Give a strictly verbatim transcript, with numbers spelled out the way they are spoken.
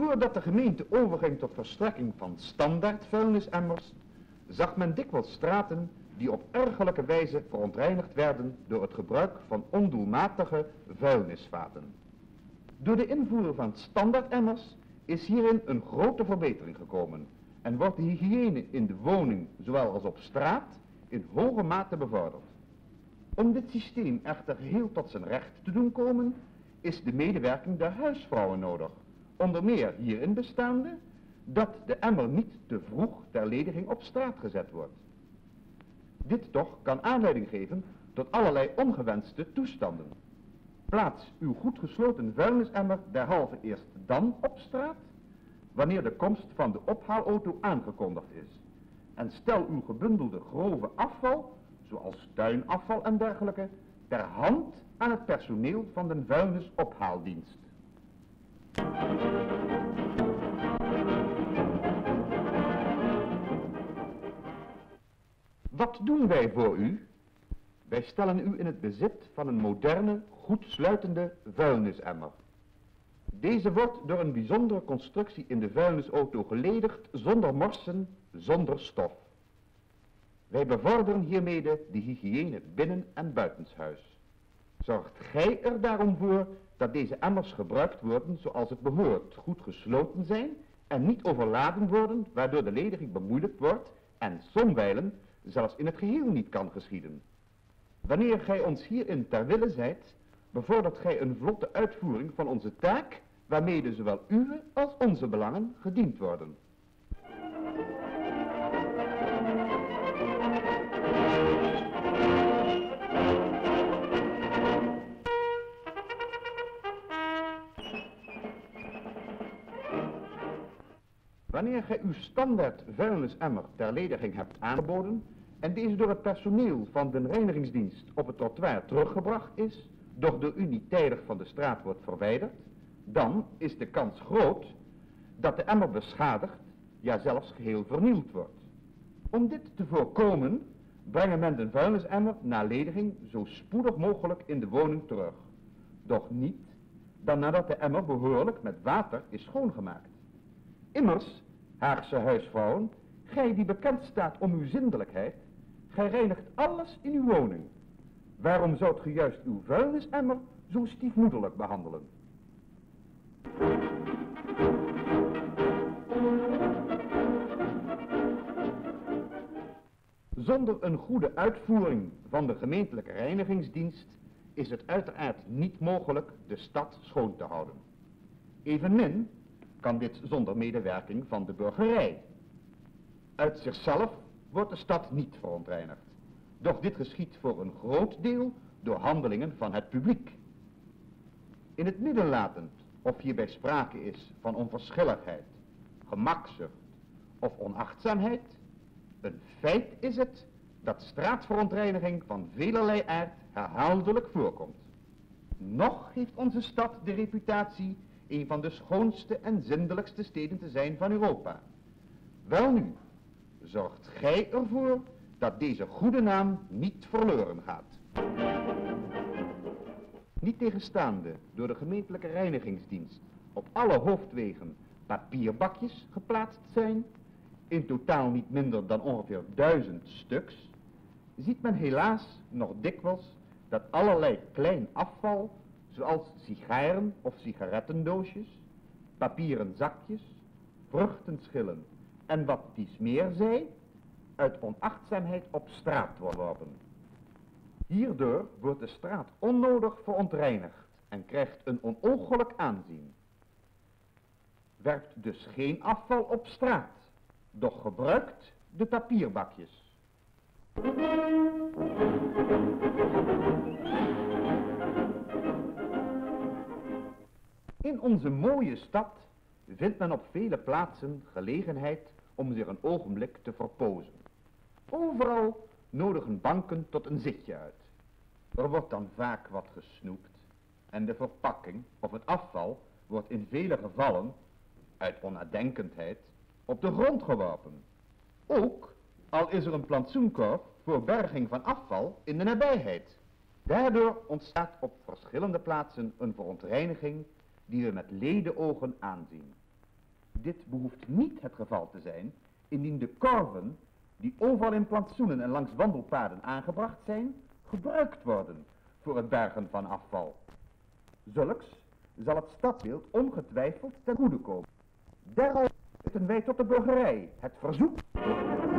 Voordat de gemeente overging tot verstrekking van standaard vuilnisemmers, zag men dikwijls straten die op ergerlijke wijze verontreinigd werden door het gebruik van ondoelmatige vuilnisvaten. Door de invoering van standaardemmers is hierin een grote verbetering gekomen en wordt de hygiëne in de woning zowel als op straat in hoge mate bevorderd. Om dit systeem echter geheel tot zijn recht te doen komen, is de medewerking der huisvrouwen nodig, onder meer hierin bestaande dat de emmer niet te vroeg ter lediging op straat gezet wordt. Dit toch kan aanleiding geven tot allerlei ongewenste toestanden. Plaats uw goed gesloten vuilnisemmer derhalve eerst dan op straat, wanneer de komst van de ophaalauto aangekondigd is. En stel uw gebundelde grove afval, zoals tuinafval en dergelijke, ter hand aan het personeel van de vuilnisophaaldienst. Wat doen wij voor u? Wij stellen u in het bezit van een moderne, goed sluitende vuilnisemmer. Deze wordt door een bijzondere constructie in de vuilnisauto geledigd, zonder morsen, zonder stof. Wij bevorderen hiermede de hygiëne binnen en buitenshuis. Zorgt gij er daarom voor dat deze emmers gebruikt worden zoals het behoort, goed gesloten zijn en niet overladen worden, waardoor de lediging bemoeilijkt wordt en somwijlen zelfs in het geheel niet kan geschieden. Wanneer gij ons hierin ter wille zijt, bevordert gij een vlotte uitvoering van onze taak, waarmede zowel uwe als onze belangen gediend worden. Wanneer gij uw standaard vuilnisemmer ter lediging hebt aangeboden en deze door het personeel van de reinigingsdienst op het trottoir teruggebracht is, doch door u niet tijdig van de straat wordt verwijderd, dan is de kans groot dat de emmer beschadigd, ja zelfs geheel vernield wordt. Om dit te voorkomen, brengen men de vuilnisemmer na lediging zo spoedig mogelijk in de woning terug. Doch niet dan nadat de emmer behoorlijk met water is schoongemaakt. Immers, Haagse huisvrouwen, gij die bekend staat om uw zindelijkheid, gij reinigt alles in uw woning. Waarom zoudt ge juist uw vuilnisemmer zo stiefmoederlijk behandelen? Zonder een goede uitvoering van de gemeentelijke reinigingsdienst is het uiteraard niet mogelijk de stad schoon te houden. Evenmin kan dit zonder medewerking van de burgerij. Uit zichzelf wordt de stad niet verontreinigd, doch dit geschiedt voor een groot deel door handelingen van het publiek. In het midden latend of hierbij sprake is van onverschilligheid, gemakzucht of onachtzaamheid, een feit is het dat straatverontreiniging van velerlei aard herhaaldelijk voorkomt. Nog heeft onze stad de reputatie een van de schoonste en zindelijkste steden te zijn van Europa. Welnu, zorgt gij ervoor dat deze goede naam niet verloren gaat. Niettegenstaande door de gemeentelijke reinigingsdienst op alle hoofdwegen papierbakjes geplaatst zijn, in totaal niet minder dan ongeveer duizend stuks, ziet men helaas nog dikwijls dat allerlei klein afval, zoals sigaren of sigarettendoosjes, papieren zakjes, vruchtenschillen en wat dies meer zij, uit onachtzaamheid op straat wordt geworpen. Hierdoor wordt de straat onnodig verontreinigd en krijgt een onooglijk aanzien. Werpt dus geen afval op straat, doch gebruikt de papierbakjes. In onze mooie stad vindt men op vele plaatsen gelegenheid om zich een ogenblik te verpozen. Overal nodigen banken tot een zitje uit. Er wordt dan vaak wat gesnoept en de verpakking of het afval wordt in vele gevallen, uit onnadenkendheid, op de grond geworpen. Ook al is er een plantsoenkorf voor berging van afval in de nabijheid. Daardoor ontstaat op verschillende plaatsen een verontreiniging die we met ledenogen aanzien. Dit behoeft niet het geval te zijn indien de korven die overal in plantsoenen en langs wandelpaden aangebracht zijn, gebruikt worden voor het bergen van afval. Zulks zal het stadsbeeld ongetwijfeld ten goede komen. Daarom zetten wij tot de burgerij het verzoek